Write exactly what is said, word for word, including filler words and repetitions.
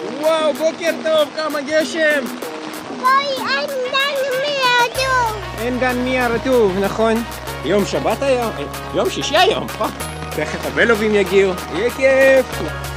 וואו, בוקר טוב, כמה גשם! בואי, אין גן מי רטוב. אין גן מי הרטוב, נכון? יום שבת היום? יום שישי היום, תכף הבלובים יגיעו, יהיה כיף!